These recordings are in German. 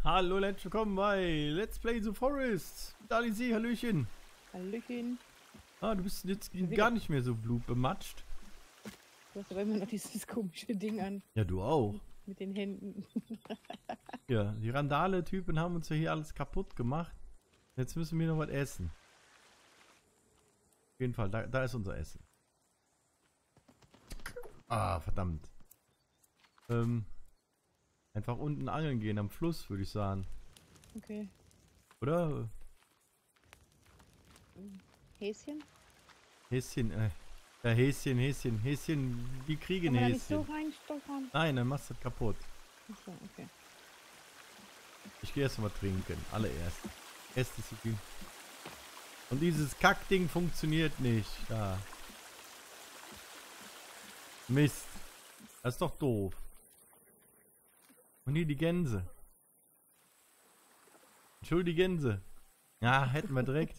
Hallo, herzlich willkommen bei Let's Play the Forest. Dalisi, Hallöchen. Hallöchen. Ah, du bist jetzt gar nicht mehr so blutbematscht. Du hast aber immer noch dieses komische Ding an. Ja, du auch. Mit den Händen. Ja, die Randale-Typen haben uns ja hier alles kaputt gemacht. Jetzt müssen wir noch was essen. Auf jeden Fall, da ist unser Essen. Ah, verdammt. Einfach unten angeln gehen am Fluss, würde ich sagen. Okay. Oder? Häschen? Häschen, ja, Häschen, die kriegen Kann man da nicht Häschen. so reinstochern? Nein, dann machst du das kaputt. Achso, okay. Ich gehe erst mal trinken, allererst. Erstes Disziplin. Und dieses Kackding funktioniert nicht. Da. Mist. Das ist doch doof. Und hier die Gänse. Entschuldige Gänse. Ja, hätten wir direkt.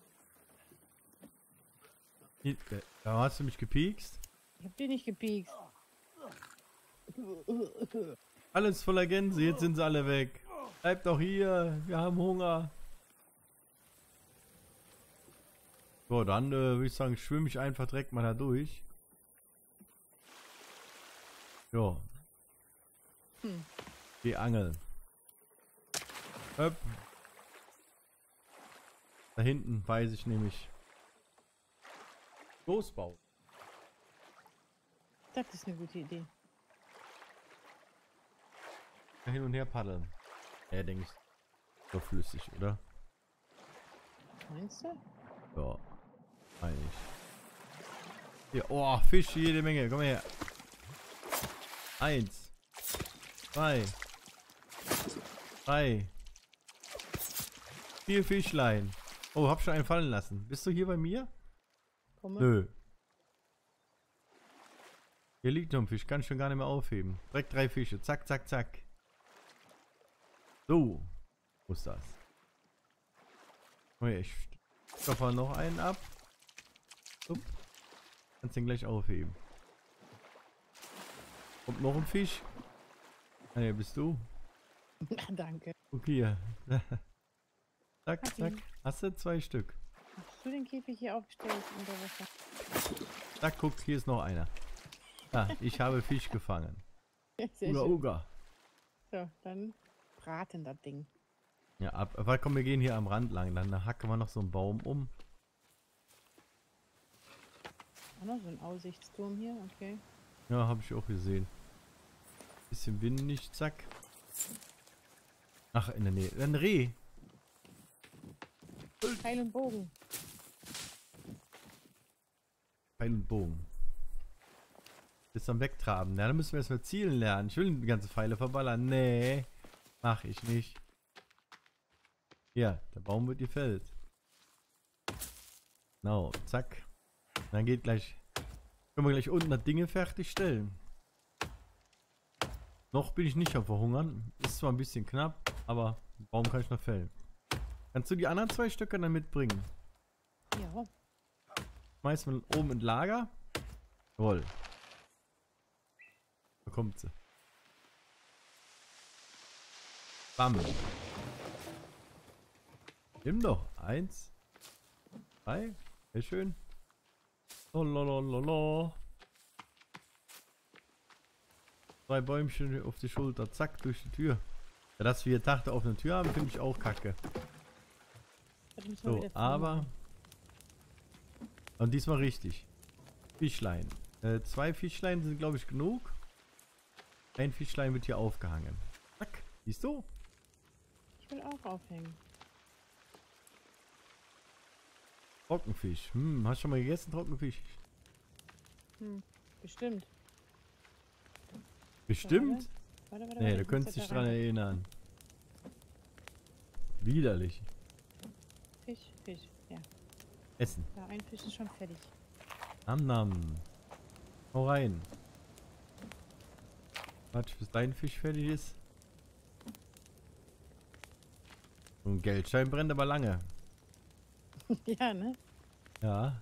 Hier, da hast du mich gepiekst. Ich hab die nicht gepiekst. Alles voller Gänse, jetzt sind sie alle weg. Bleibt doch hier, wir haben Hunger. So, dann würde ich sagen, schwimme ich einfach direkt mal da durch. Jo. Geh angeln. Höpp. Da hinten weiß ich nämlich. Losbau. Das ist eine gute Idee. Hin und her paddeln. Ja, denke ich. So flüssig, oder? Meinst du? Ja. Meine ich. Hier, oh, Fisch, jede Menge. Komm her. 1. 2. 3. 4 Fischlein. Oh, hab schon einen fallen lassen. Bist du hier bei mir? Komme. Nö. Hier liegt noch ein Fisch. Kann ich schon gar nicht mehr aufheben. Direkt 3 Fische. Zack, zack, zack. So. Wo ist das? Oh ja, ich stoffe noch einen ab. Upp. Kannst den gleich aufheben. Kommt noch ein Fisch. Ah ja, bist du? Ach, danke. Guck hier. Zack, Hat zack. ihn. Hast du 2 Stück. Hast du den Käfig hier aufgestellt unter Wasser? Zack, guck, hier ist noch einer. Ah, ich habe Fisch gefangen. Sehr Uga, schön. uga. So, dann braten das Ding. Ja, aber komm, wir gehen hier am Rand lang. Dann hacken wir noch so einen Baum um. Auch noch so ein Aussichtsturm hier, okay. Ja, habe ich auch gesehen. Bisschen windig, zack. Ach, in der Nähe. Ein Reh. Pfeil und Bogen. Pfeil und Bogen. Bis am Wegtraben. Ja, dann müssen wir erstmal zielen lernen. Ich will die ganze Pfeile verballern. Nee. Mach ich nicht. Ja, der Baum wird gefällt. Genau, zack. Dann geht gleich. Können wir gleich unten das Dinge fertigstellen. Noch bin ich nicht am Verhungern. Ist zwar ein bisschen knapp, aber den Baum kann ich noch fällen. Kannst du die anderen 2 Stücke dann mitbringen? Ja. Schmeißen wir oben in Lager. Jawohl. Da kommt sie. Bam. Nimm doch. 1. 3. Sehr schön. Lololololo. 2 Bäumchen auf die Schulter. Zack, durch die Tür. Ja, dass wir Tachte auf einer Tür haben, finde ich auch kacke. Das müssen wir So, wieder aber... zumachen. Und diesmal richtig. Fischlein. 2 Fischlein sind, glaube ich, genug. Ein Fischlein wird hier aufgehangen. Zack. Siehst du? Ich will auch aufhängen. Trockenfisch. Hast du schon mal gegessen, Trockenfisch? Bestimmt. Bestimmt? Warte, Nee, ich du muss könntest das dich da dran rein. erinnern. Widerlich. Fisch, Fisch. Ja. Essen. Ja, ein Fisch ist schon fertig. Nam nam. Hau rein. Warte, bis dein Fisch fertig ist. So ein Geldschein brennt aber lange. Ja, ne? Ja.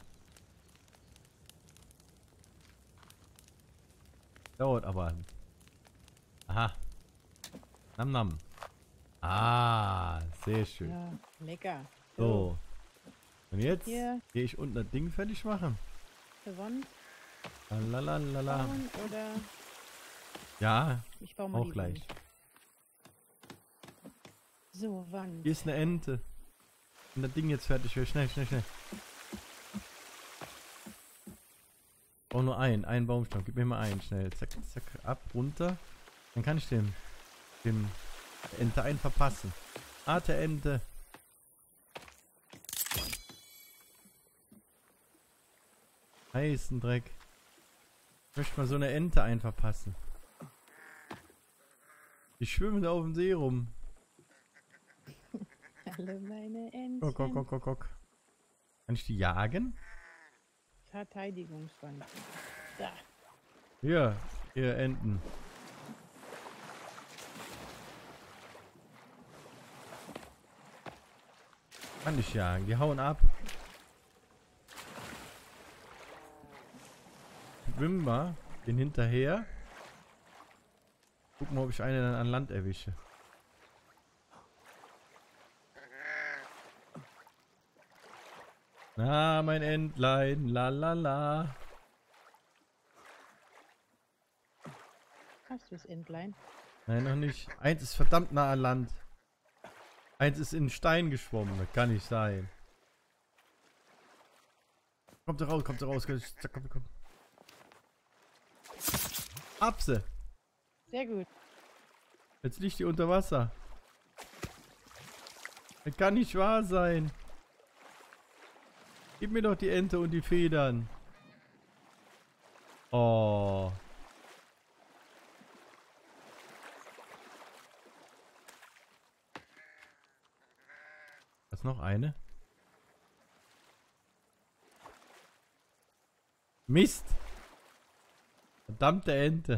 Dauert aber. Aha. Nam nam. Ah, sehr schön. Ja, lecker. So. Und jetzt Hier. gehe ich unten das Ding fertig machen. Zur Wand Lalalala. bauen oder Ja, ich baue mal auch die gleich. Wand. So, Wand. Hier ist eine Ente. Und das Ding jetzt fertig wird. Schnell, schnell, schnell. Ich brauche nur einen Baumstamm. Gib mir mal einen, schnell. Zack, zack, ab, runter. Dann kann ich dem Ente einen verpassen. Arte Ente. Heißen Dreck. Ich möchte mal so eine Ente einen verpassen. Die schwimmen da auf dem See rum. Alle meine Guck, guck, Entchen. guck, guck, guck. Kann ich die jagen? Verteidigungswand. Da. Hier, ihr Enten. Kann ich jagen. Die hauen ab. Schwimmen wir den hinterher. Gucken, ob ich eine dann an Land erwische. Na, mein Entlein, la la la. Hast du das Entlein? Nein, noch nicht. Eins ist verdammt nah an Land. Eins ist in den Stein geschwommen. Das kann nicht sein. Kommt da raus, kommt da raus. Zack, komm, komm. Abse. Sehr gut. Jetzt liegt die unter Wasser. Das kann nicht wahr sein. Gib mir doch die Ente und die Federn. Oh. Was noch eine? Mist. Verdammte Ente.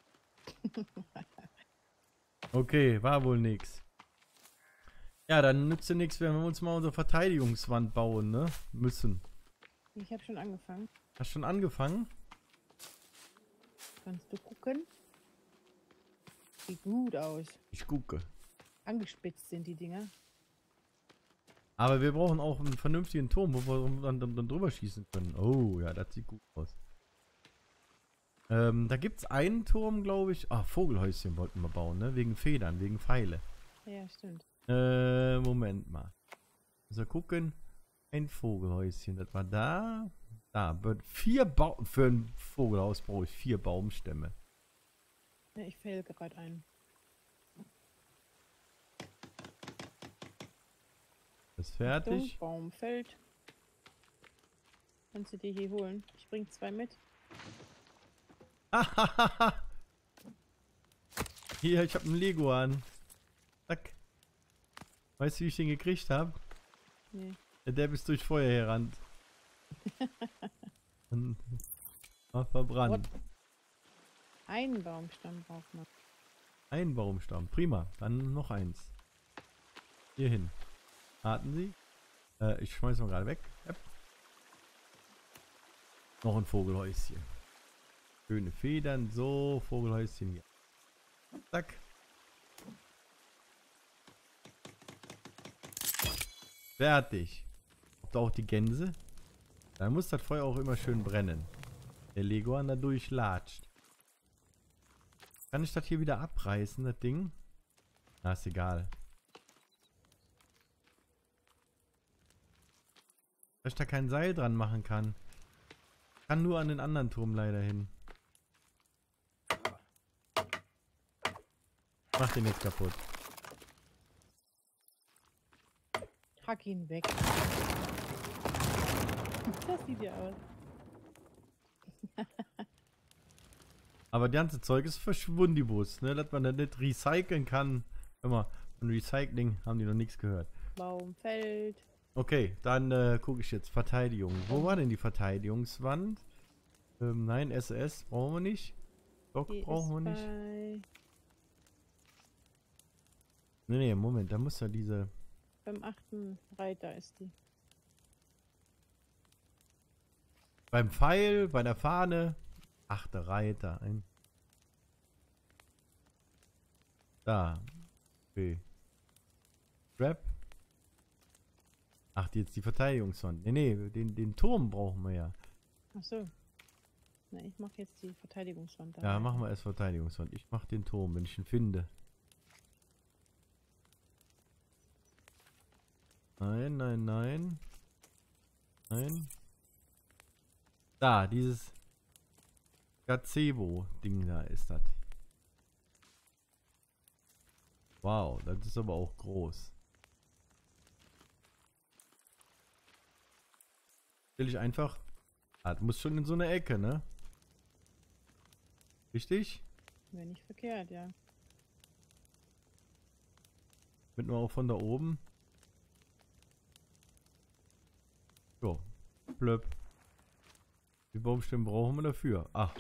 Okay, war wohl nix. Ja, dann nützt ja nichts, wenn wir uns mal unsere Verteidigungswand bauen, ne? Müssen. Ich habe schon angefangen. Hast schon angefangen? Kannst du gucken? Sieht gut aus. Ich gucke. Angespitzt sind die Dinger. Aber wir brauchen auch einen vernünftigen Turm, wo wir dann drüber schießen können. Oh, ja, das sieht gut aus. Da gibt es einen Turm, glaube ich. Ah, Vogelhäuschen wollten wir bauen, ne? Wegen Federn, wegen Pfeile. Ja, stimmt. Moment mal. Also gucken. Ein Vogelhäuschen. Das war da. Da. Für ein Vogelhaus brauche ich 4 Baumstämme. Ja, ich fäll gerade ein. Ist fertig. Achtung, Baum fällt. Kannst du dir hier holen? Ich bring 2 mit. Hier, ich habe einen Leguan. Zack. Weißt du, wie ich den gekriegt habe? Nee. Der ist durch Feuer herrannt. Und war verbrannt. What? Einen Baumstamm braucht man. Ein Baumstamm. Prima. Dann noch eins. Hier hin. Warten Sie. Ich schmeiß mal gerade weg. Yep. Noch ein Vogelhäuschen. Schöne Federn. So, Vogelhäuschen hier. Zack. Fertig. Habt ihr auch die Gänse? Dann muss das Feuer auch immer schön brennen. Der Leguan da durchlatscht. Kann ich das hier wieder abreißen, das Ding? Na, ist egal. Dass ich da kein Seil dran machen kann. Kann nur an den anderen Turm leider hin. Mach den jetzt kaputt. Hack ihn weg. Das sieht ja aus. Aber das ganze Zeug ist verschwundibus, ne? Dass man das nicht recyceln kann. Hör mal, von Recycling haben die noch nichts gehört. Baum fällt. Okay, dann gucke ich jetzt. Verteidigung. Wo war denn die Verteidigungswand? Nein, SS brauchen wir nicht. Dock Die brauchen wir ist nicht. bei Nee, Moment, da muss ja diese... beim 8. Reiter ist die. Beim Pfeil, bei der Fahne. 8. Reiter. Da. Okay. Scrap. Ach, jetzt die Verteidigungswand. Nee, den Turm brauchen wir ja. Ach so. Na, ich mache jetzt die Verteidigungswand da. Ja, machen wir erst Verteidigungswand. Ich mach den Turm, wenn ich ihn finde. Nein, nein, nein. Nein. Da, dieses Gazebo-Ding da ist das. Wow, das ist aber auch groß. Will ich einfach... Ah, das muss schon in so eine Ecke, ne? Richtig? Wäre nicht verkehrt, ja. Mit nur auch von da oben. So. Blöpp. Wie viele Baumstämme brauchen wir dafür? Ach.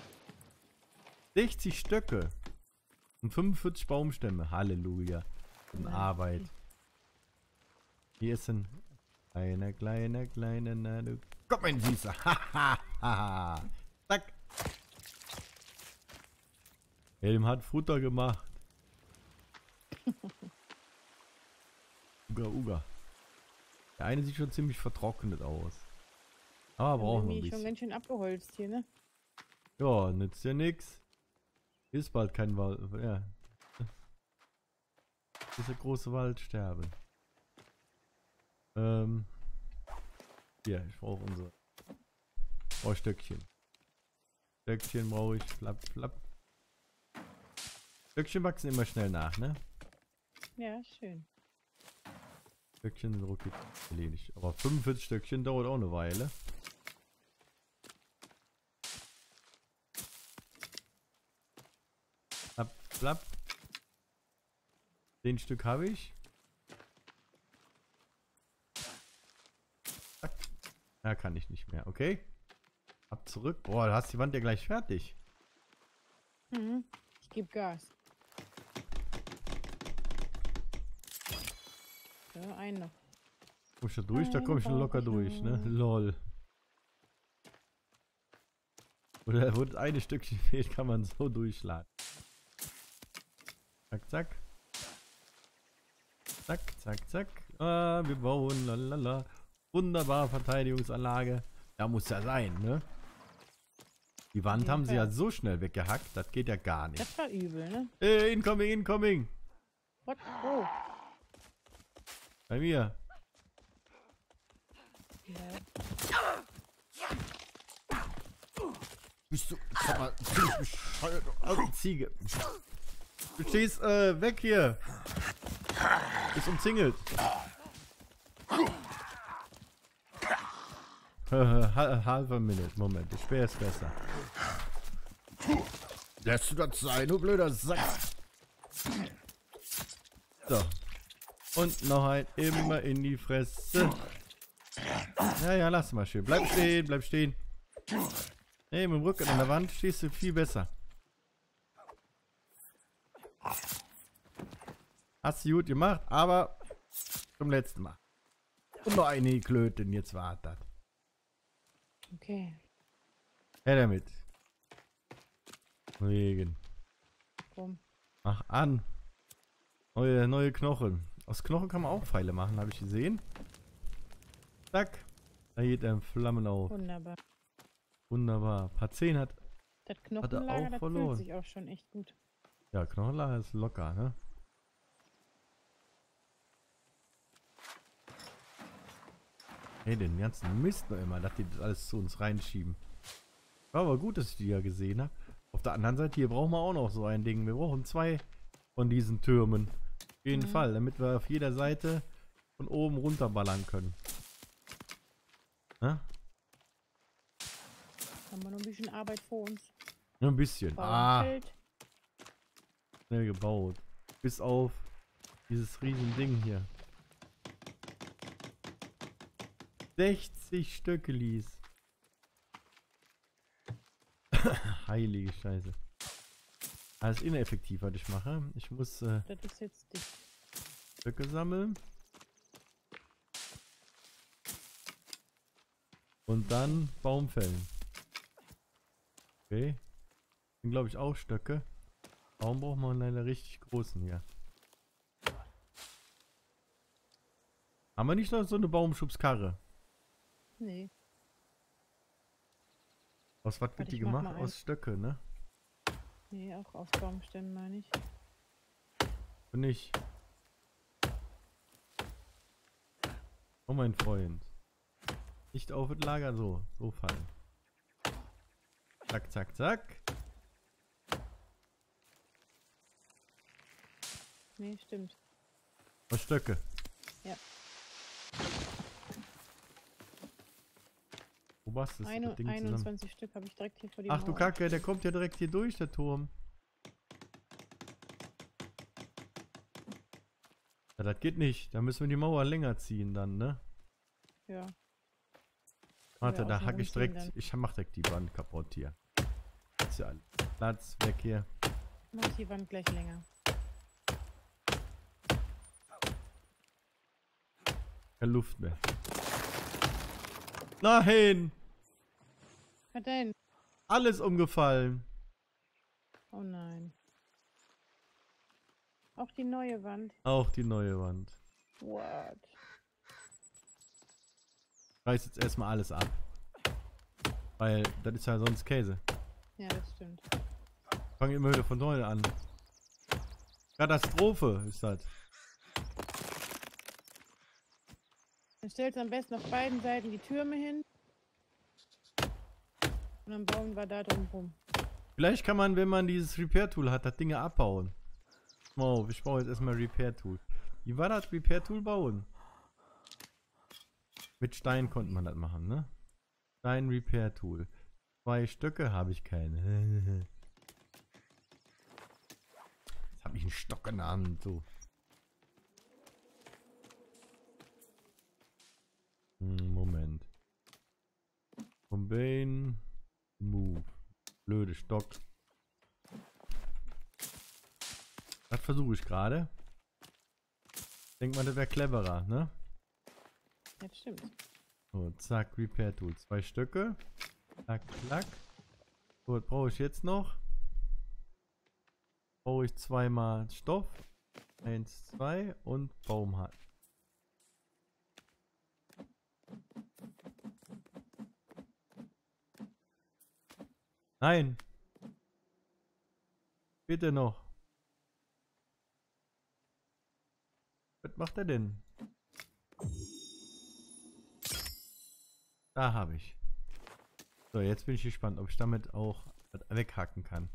60 Stöcke. Und 45 Baumstämme. Halleluja. Und Arbeit. Hier ist ein kleiner, na du. Komm, mein Süßer. Hahaha. Zack. Helm hat Futter gemacht. Uga, uga. Der eine sieht schon ziemlich vertrocknet aus. Aber brauchen wir ein Schon bisschen. ganz schön abgeholzt hier, ne? Ja, nützt ja nix. Ist bald kein Wald. Ja. Diese große Waldsterben. Hier, ich brauche unsere. Oh, Stöckchen. Stöckchen brauche ich. Flapp, flapp. Stöckchen wachsen immer schnell nach, ne? Ja, schön. Stöckchen sind ruckig erledigt. Aber 45 Stöckchen dauert auch eine Weile. Flapp, flapp. 10 Stück habe ich. Zack. Ja, kann ich nicht mehr. Okay. Ab zurück. Boah, da hast die Wand ja gleich fertig. Mhm. Ich gebe Gas. So, einen noch. Komm ich da durch? Da komme ich schon locker durch, ne? Lol. Oder wo das eine Stückchen fehlt, kann man so durchladen. Zack, zack. Zack, zack, zack. Ah, wir bauen, lalala. Wunderbar, Verteidigungsanlage. Ja, muss ja sein, ne? Die Wand haben sie ja so schnell weggehackt, das geht ja gar nicht. Das war übel, ne? Incoming, incoming. What? Oh. Bei mir. Ja. Bist du, sag mal, ziemlich bescheuert. Oh, Ziege. Du stehst, weg hier. Bist umzingelt. Halber Minute. Moment, der Speer ist besser. Lässt du das sein, du blöder Sack. So. Und noch ein immer in die Fresse. Ja, lass mal schön. Bleib stehen, bleib stehen. Nee, mit dem Rücken an der Wand stehst du viel besser. Hast du gut gemacht, aber zum letzten Mal. Und noch eine Klöten, jetzt war das. Okay. Her damit. Wegen. Komm. Mach an. Neue Knochen. Aus Knochen kann man auch Pfeile machen, habe ich gesehen. Zack. Da geht ein Flammen auf. Wunderbar. Wunderbar. Part 10 hat Das er Knochenlager, auch das verloren. fühlt sich auch schon echt gut. Ja, Knochenlager ist locker, ne? Hey, den ganzen Mist noch immer, dass die das alles zu uns reinschieben. War aber gut, dass ich die ja gesehen habe. Auf der anderen Seite, hier brauchen wir auch noch so ein Ding. Wir brauchen 2 von diesen Türmen. Auf jeden Fall, damit wir auf jeder Seite von oben runterballern können. Ne? Haben wir noch ein bisschen Arbeit vor uns. Nur ein bisschen. Bauernfeld. Schnell gebaut. Bis auf dieses riesen Ding hier. 60 Stöcke ließ. Heilige Scheiße. Alles ineffektiv, was ich mache. Ich muss Das ist jetzt dicht. Stöcke sammeln. Und dann Baum fällen. Okay. Sind glaube ich auch Stöcke. Baum braucht man leider richtig großen hier. Haben wir nicht noch so eine Baumschubskarre? Nee. Aus was wird Warte, die ich mach gemacht? mal Aus Stöcke, ne? Nee, auch aus Baumstämmen meine ich. Und nicht. Oh mein Freund. Nicht auf das Lager so fallen. Zack, zack, zack. Nee, stimmt. Aus Stöcke. Ja. Wo machst du das Ding zusammen? 21 Stück habe ich direkt hier vor die Ach du Mauer. Kacke, der kommt ja direkt hier durch, der Turm. Ja, das geht nicht. Da müssen wir die Mauer länger ziehen dann, ne? Ja. Warte, wir da außen hack ich rumziehen direkt. dann. Ich mach direkt die Wand kaputt hier. Ist ja alles. Platz weg hier. Mach die Wand gleich länger. Keine Luft mehr. Nein! Was denn? Alles umgefallen. Oh nein. Auch die neue Wand. Auch die neue Wand. What? Reiß jetzt erstmal alles ab. Weil das ist ja sonst Käse. Ja, das stimmt. Fang immer wieder von neu an. Katastrophe ist das. Dann stellst du am besten auf beiden Seiten die Türme hin. Und dann bauen wir da drum rum. Vielleicht kann man, wenn man dieses Repair-Tool hat, das Ding abbauen. Oh, ich baue jetzt erstmal Repair-Tool. Wie war das Repair-Tool bauen? Mit Stein konnte man das machen, ne? Stein Repair-Tool. 2 Stöcke habe ich keine. Jetzt habe ich einen Stock in der Hand, so. Moment. Combine. Move. Blöde Stock. Das versuche ich gerade. Denkt man, das wäre cleverer, ne? Ja, das stimmt. So, zack, Repair Tool. 2 Stücke. Zack, klack. So, was brauche ich jetzt noch? Brauche ich zweimal Stoff. 1, 2 und Baumharz. Nein! Bitte noch. Was macht er denn? Da habe ich. So, jetzt bin ich gespannt, ob ich damit auch weghacken kann.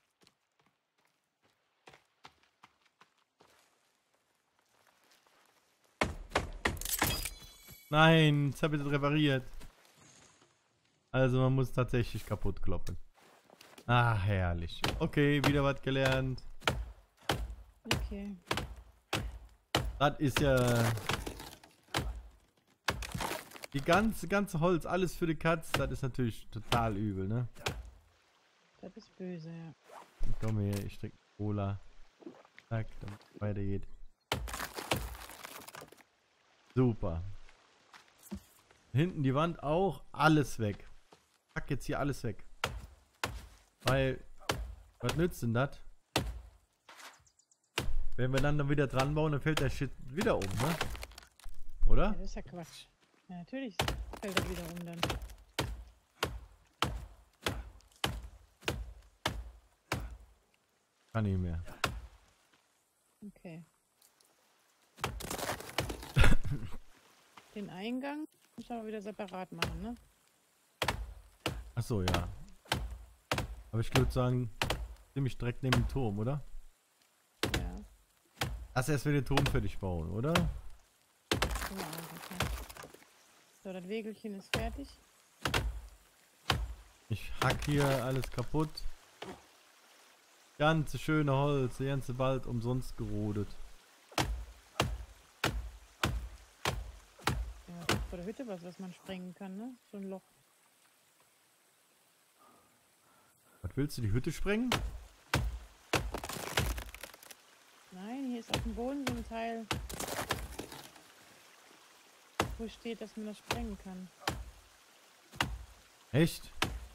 Nein, jetzt habe ich das repariert. Also man muss tatsächlich kaputt kloppen. Ah, herrlich. Okay, wieder was gelernt. Okay. Das ist ja... Die ganze Holz, alles für die Katz, das ist natürlich total übel, ne? Das ist böse, ja. Komm her, ich trinke Cola. Zack, damit es weitergeht. Super. Hinten die Wand auch, alles weg. Pack jetzt hier alles weg. Weil, was nützt denn das? Wenn wir dann wieder dran bauen, dann fällt der Shit wieder um, ne? Oder? Ja, das ist ja Quatsch. Ja, natürlich fällt er wieder um dann. Kann nicht mehr. Okay. Den Eingang muss aber wieder separat machen, ne? Achso, ja. Aber ich würde sagen, ziemlich direkt neben dem Turm, oder? Ja. Lass erst wieder den Turm fertig bauen, oder? Ja, okay. So, das Wägelchen ist fertig. Ich hack hier alles kaputt. Ganze schöne Holz, der ganze Wald umsonst gerodet. Ja, vor der Hütte was man sprengen kann, ne? So ein Loch. Was willst du, die Hütte sprengen? Nein, hier ist auf dem Boden so ein Teil, wo steht, dass man das sprengen kann. Echt?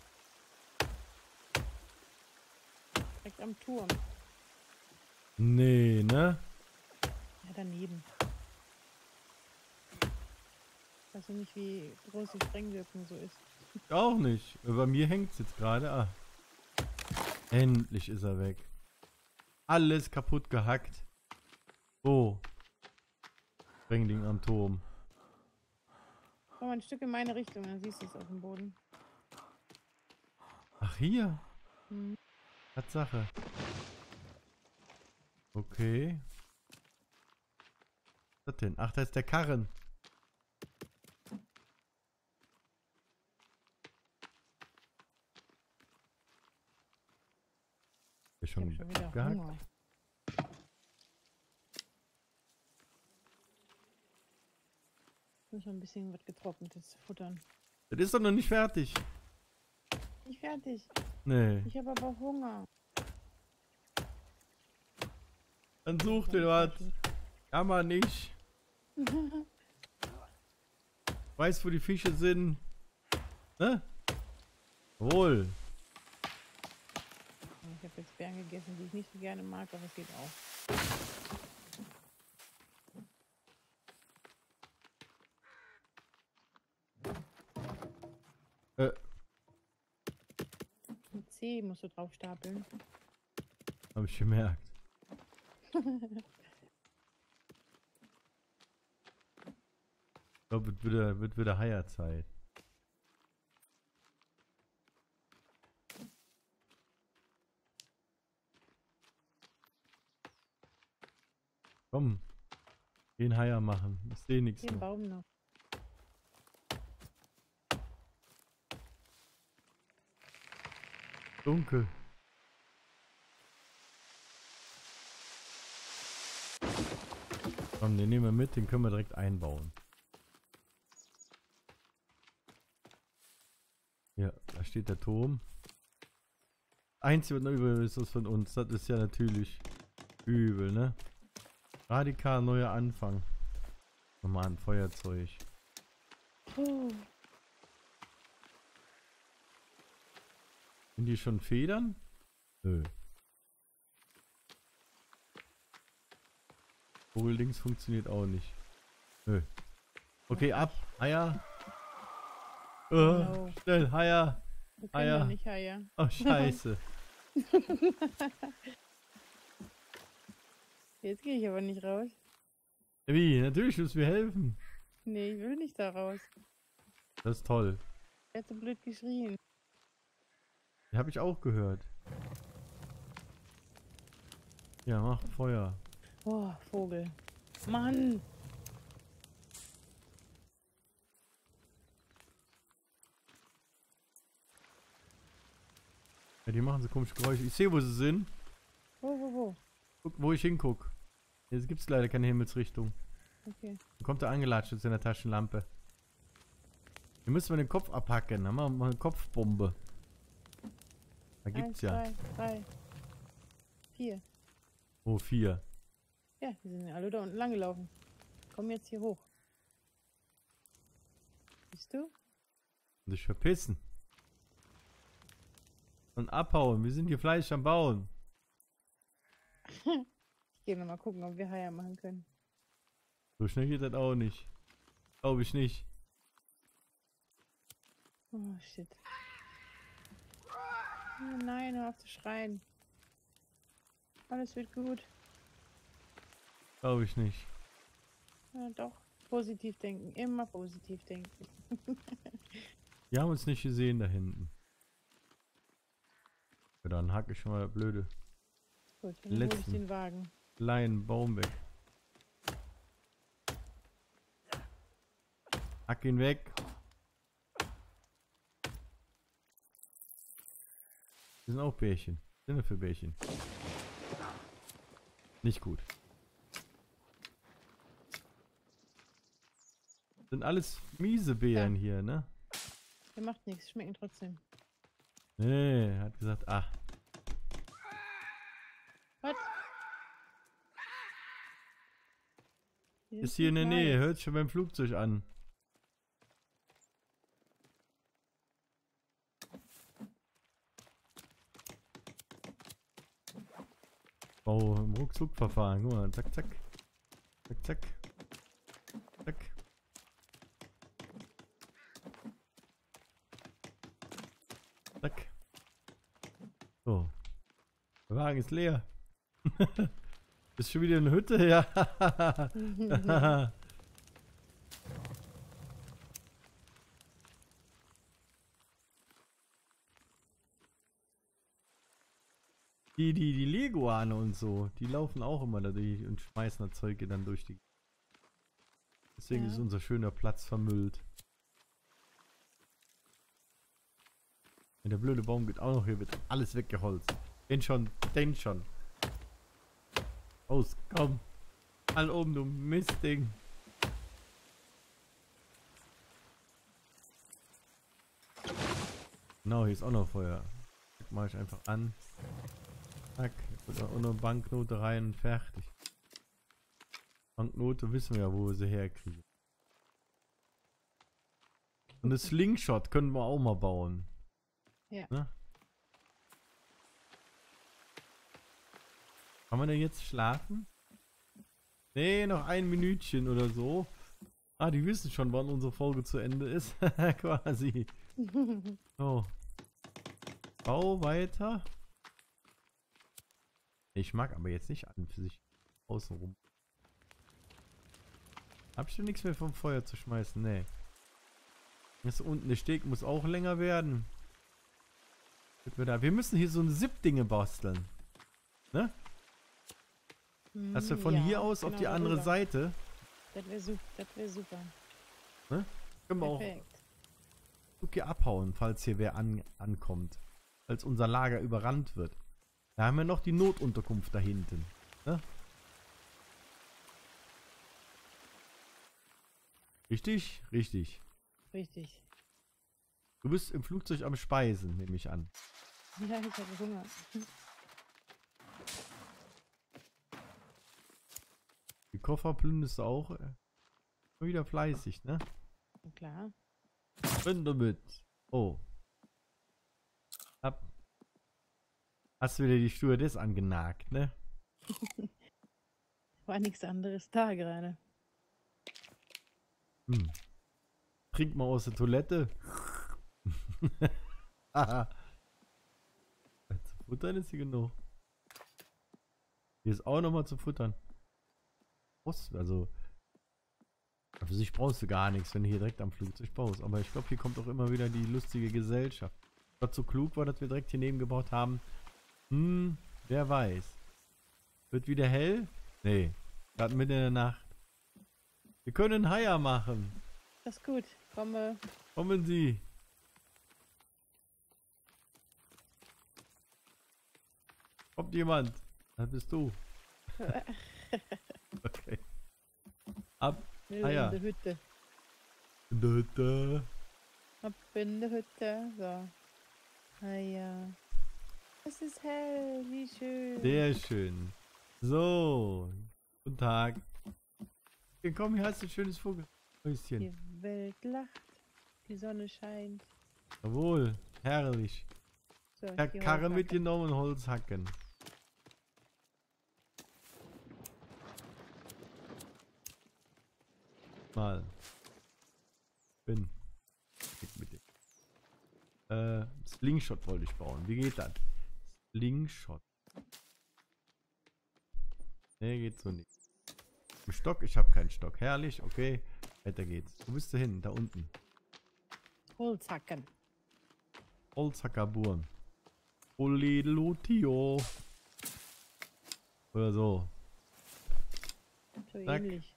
Direkt am Turm. Nee, ne? Ja, daneben. Weißt du nicht, wie groß die Sprengwirkung so ist? Auch nicht. Bei mir hängt es jetzt gerade. Ah. Endlich ist er weg. Alles kaputt gehackt. Oh. Sprengling am Turm. Komm mal ein Stück in meine Richtung, dann siehst du es auf dem Boden. Ach, hier. Hm. Tatsache. Okay. Was ist das denn? Ach, da ist der Karren. Ist Ich schon hab schon wieder gehackt. Hunger. Ich muss noch ein bisschen was Getrocknetes futtern. Das ist doch noch nicht fertig. Nicht fertig. Nee. Ich habe aber Hunger. Dann such dir was. Kann man nicht. Weißt, wo die Fische sind? Ne? Wohl. Ich habe jetzt Beeren gegessen, die ich nicht so gerne mag, aber es geht auch. Mit C musst du drauf stapeln. Hab ich gemerkt. Ich glaube, wird wieder Heierzeit. Komm. Den Haier machen. Ich sehe nichts Den mehr. Baum noch. Dunkel. Komm, den nehmen wir mit, den können wir direkt einbauen. Ja, da steht der Turm. Einzige, was noch übel ist, das von uns. Das ist ja natürlich übel, ne? Radikal neuer Anfang. Nochmal ein Feuerzeug. Puh. Sind die schon Federn? Nö. Vogeldings funktioniert auch nicht. Nö. Okay, ab. Eier. No. Schnell, Eier. Wir können Eier. doch nicht Eier. Oh, scheiße. Jetzt gehe ich aber nicht raus. Wie? Natürlich müssen wir helfen. Nee, ich will nicht da raus. Das ist toll. Er hat so blöd geschrien. Die habe ich auch gehört. Ja, mach Feuer. Oh, Vogel. Mann! Ja, die machen so komische Geräusche. Ich sehe, wo sie sind. Wo? Guck, wo ich hinguck. Jetzt gibt es leider keine Himmelsrichtung. Okay. Dann kommt er angelatscht jetzt in der Taschenlampe. Hier müssen wir den Kopf abhacken. Dann machen wir mal eine Kopfbombe. Da gibt's 1, ja. 2, 3, 4. Oh, 4. Ja, die sind ja alle da unten lang gelaufen. Komm jetzt hier hoch. Siehst du? Und sich verpissen. Und abhauen. Wir sind hier fleißig am Bauen. Ich gehe nochmal gucken, ob wir Haier machen können. So schnell geht das auch nicht. Glaube ich nicht. Oh, shit. Oh nein, hör auf zu schreien. Alles wird gut. Glaube ich nicht. Ja, doch. Positiv denken. Immer positiv denken. Die haben uns nicht gesehen da hinten. Ja, dann hack ich schon mal blöde Gut, dann hol ich Letzten. den Wagen. kleinen Baum weg. Hack ihn weg. Das sind auch Bärchen. Was sind das für Bärchen? Nicht gut. Das sind alles miese Bären Ja. hier, ne? Der macht nichts, schmecken trotzdem. Nee, er hat gesagt, ach, Was? ist hier in der Nähe, hört sich schon beim Flugzeug an. Bau im Ruckzuck-Verfahren, guck mal, zack, zack. Zack, zack. Zack. Wagen ist leer. Ist schon wieder eine Hütte? Ja. Die Leguane und so, die laufen auch immer da durch und schmeißen das Zeug dann durch die. Deswegen Ja. ist unser schöner Platz vermüllt. Und der blöde Baum geht auch noch, hier wird alles weggeholzt. Den schon, den schon. Aus, komm. All oben, du Mistding. Genau, hier ist auch noch Feuer. Das mache ich einfach an. Zack, oder auch noch Banknote rein und fertig. Banknote wissen wir ja, wo wir sie herkriegen. Und das Slingshot können wir auch mal bauen. Ja. Ne? Kann man denn jetzt schlafen? Nee, noch ein Minütchen oder so. Ah, die wissen schon, wann unsere Folge zu Ende ist. Quasi. So. Bau weiter. Ich mag aber jetzt nicht an für sich außenrum. Hab ich denn nichts mehr vom Feuer zu schmeißen? Nee. Das unten, der Steg muss auch länger werden. Wir müssen hier so ein Zip-Dinge basteln. Ne? Dass wir von hier aus auf die andere darüber. Seite. Das wäre super. Ne? Können wir auch Perfekt. hier abhauen, falls hier wer ankommt. Falls unser Lager überrannt wird. Da haben wir noch die Notunterkunft da hinten. Ne? Richtig? Richtig. Richtig. Du bist im Flugzeug am Speisen, nehme ich an. Ja, ich habe Hunger. Die Koffer plünderst du auch. Wieder fleißig, ne? Na klar. Bin damit. Oh. Hast du wieder die Stewardess angenagt, ne? War nichts anderes da gerade. Hm. Trink mal aus der Toilette. Haha. Zu futtern ist hier genug. Hier ist auch nochmal zu futtern. Also, für sich brauchst du gar nichts, wenn du hier direkt am Flugzeug baust. Aber ich glaube, hier kommt auch immer wieder die lustige Gesellschaft. Was so klug war, dass wir direkt hier neben gebaut haben. Wer weiß. Wird wieder hell? Nee. Gerade mitten in der Nacht. Wir können Haier machen. Das ist gut. Komme. Kommen Sie. Kommt jemand? Das bist du. Okay. Ab. Wir Ah, ja. in der Hütte. Da. Ab in der Hütte. So. Ah ja. Es ist hell. Wie schön. Sehr schön. So. Guten Tag. Okay, komm, hier hast du ein schönes Vogelhäuschen. Die Welt lacht. Die Sonne scheint. Jawohl. Herrlich. So, Ich hab die Karre Holzhacke. mitgenommen und Holz hacken. Mal. Bin. Mit dem. Slingshot wollte ich bauen. Wie geht das? Slingshot. Nee, geht so nicht. Ein Stock? Ich habe keinen Stock. Herrlich, okay. Weiter geht's. Wo bist du hin? Da unten. Holzhacken. Holzhackerburm. Oledelotio. Oder so. So Zack. ähnlich.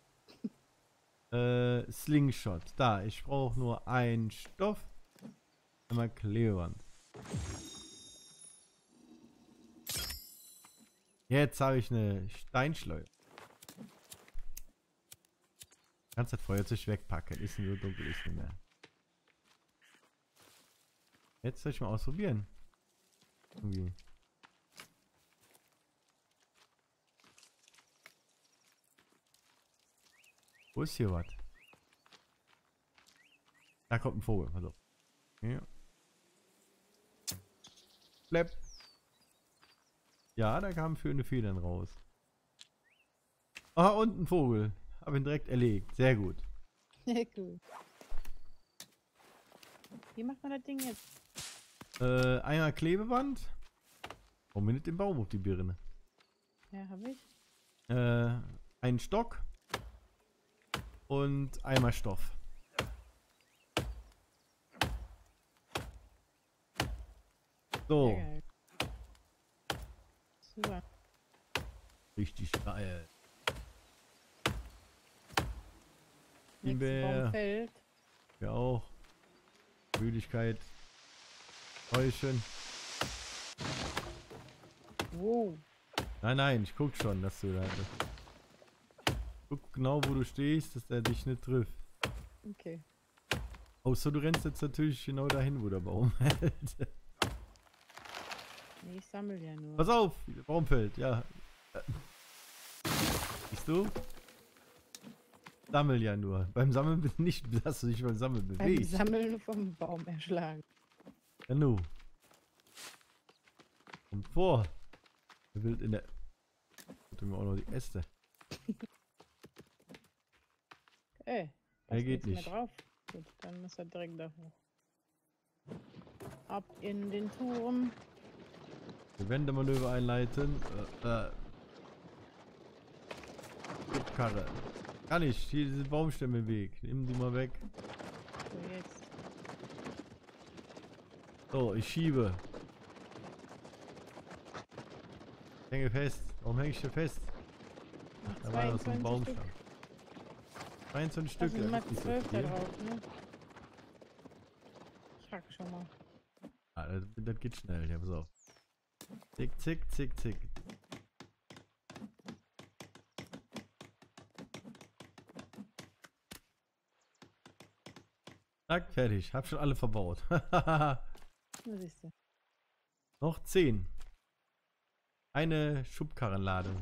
Slingshot. Da, ich brauche nur einen Stoff. Einmal Klebeband. Jetzt habe ich eine Steinschleuder. Kannst das Feuerzeug wegpacken. Ist nicht so dunkel, ist nicht mehr. Jetzt soll ich mal ausprobieren. Irgendwie. Wo ist hier was? Da kommt ein Vogel. Also. Ja. Bleib. Ja, da kamen schöne Federn raus. Ah, und ein Vogel. Hab ihn direkt erlegt. Sehr gut. Cool. Wie macht man das Ding jetzt? Einmal Klebeband. Warum nicht den Baum auf die Birne? Ja, hab ich. Ein Stock und einmal Stoff. So, Sehr geil. Super. richtig geil. Nächster Himbeer. Baum fällt. Ja auch. Müdigkeit. Täuschen. Wow. Nein, nein, ich guck schon, dass du da bist. Guck genau, wo du stehst, dass der dich nicht trifft. Okay. Außer du rennst jetzt natürlich genau dahin, wo der Baum hält. Nee, ich sammle ja nur. Pass auf, der Baum fällt, ja. Siehst du? Sammel ja nur. Beim Sammeln nicht, dass du dich beim Sammeln Beim bewegst. Sammeln vom Baum erschlagen. Ja, nu. Kommt vor. Der Wild in der. Tut mir auch noch die Äste. Ey, Er geht nichts nicht. mehr drauf. Gut, dann muss er direkt da hoch. Ab in den Turm. Wir Wendemanöver einleiten. Karre. Kann ich. Hier diese Baumstämme im Weg. Nimm die mal weg. So, jetzt. So, ich schiebe. Hänge fest. Warum hänge ich hier fest? Noch Da war noch so ein 22 Baumstamm. Stück. 22 Da Stück. sind ja, immer das ist nicht so 12 da viel. drauf, ne? Ich hack schon mal. Ah, das geht schnell. Ja, pass auf. Zick, zick, zick, zick. Zack, fertig. Hab schon alle verbaut. Na, siehst du. Noch 10. Eine Schubkarrenladung.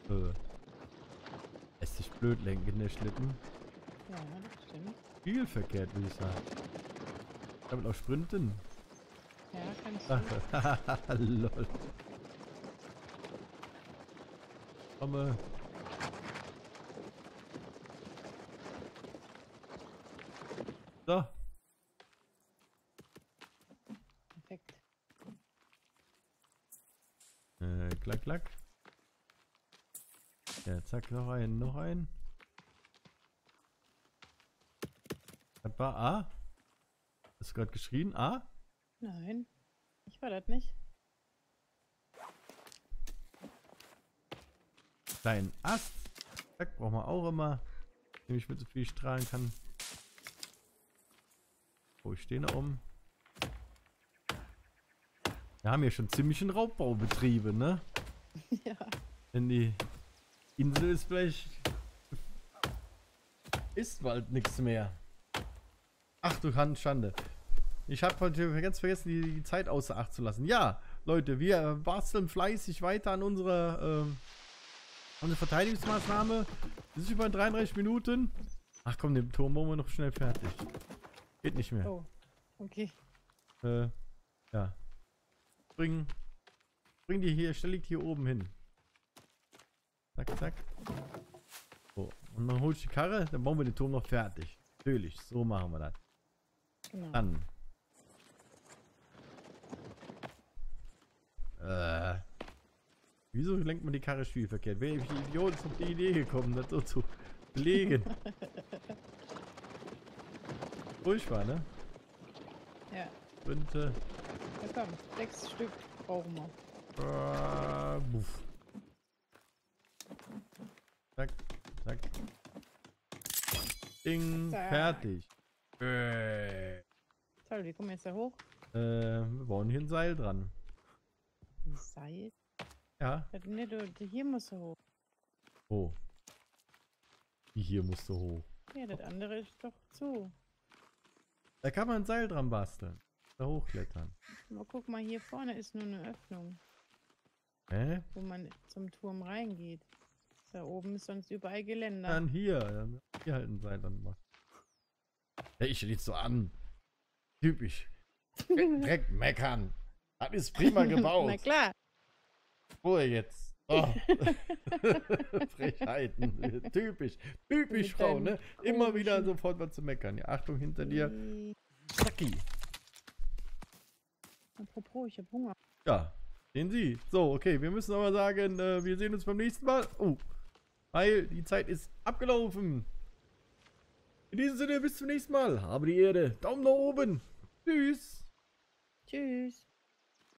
Lässt sich blöd lenken, der Schlitten. Ja, das stimmt. Viel verkehrt, würde ich sagen. Damit auch sprinten. Ja, kannst du. Lol. Komme. So. Perfekt. Klack, klack. Ja, zack, noch ein, noch ein. Das war A. Hast du gerade geschrien? A? Nein, ich war das nicht. Kleinen Ast. Zack, brauchen wir auch immer. Nämlich ich mit so viel strahlen kann. Oh, ich stehe da oben. Wir haben hier schon ziemlich einen Raubbau betrieben, ne? Ja. Denn die Insel ist vielleicht. Ist bald nichts mehr. Ach du Schande. Ich habe heute ganz vergessen, die Zeit außer Acht zu lassen. Ja, Leute, wir basteln fleißig weiter an unsere Verteidigungsmaßnahme. Das ist über 33 Minuten. Ach komm, den Turm machen wir noch schnell fertig. Geht nicht mehr. Oh, okay. Ja. Bring die hier, stell die hier oben hin. Zack, zack. So, und dann hol ich die Karre, dann bauen wir den Turm noch fertig. Natürlich, so machen wir das. Genau. Dann. Wieso lenkt man die Karre spielverkehrt? Welcher Idiot ist auf die Idee gekommen, das so zu belegen? Furchtbar, ne? Ja. Und, Ja, komm, 6 Stück brauchen wir. buff. Zack, zack. Ding, Zack. fertig. Toll, wie kommen wir jetzt da hoch? Wir bauen hier ein Seil dran. Ein Seil? Ja. Ne, hier musst du hoch. Oh. Hier musst du hoch. Ja, das andere ist doch zu. Da kann man ein Seil dran basteln. Da hochklettern. Aber guck mal, hier vorne ist nur eine Öffnung, Hä? wo man zum Turm reingeht. Da oben ist sonst überall Geländer. Dann hier. Dann hier halt ein Seil dran machen. Ja, ich nicht so an. Typisch. Direkt meckern. Das ist prima gebaut. Na klar. Ruhe jetzt. Oh. Frechheiten. Typisch. Typisch, Mit Frau, deinem ne? Immer wieder komischen- sofort was zu meckern. Ja, Achtung, hinter dir. Zacki. Apropos, ich hab Hunger. Ja, Sehen Sie. So, okay, wir müssen aber sagen, wir sehen uns beim nächsten Mal. Oh, weil die Zeit ist abgelaufen. In diesem Sinne, bis zum nächsten Mal. Habe die Ehre. Daumen nach oben. Tschüss. Tschüss.